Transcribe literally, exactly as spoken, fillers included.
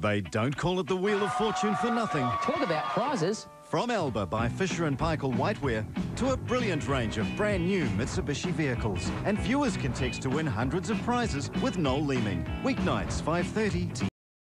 They don't call it the Wheel of Fortune for nothing. Talk about prizes. From Alba by Fisher and Paykel Whiteware to a brilliant range of brand new Mitsubishi vehicles. And viewers can text to win hundreds of prizes with Noel Leeming. Weeknights five thirty to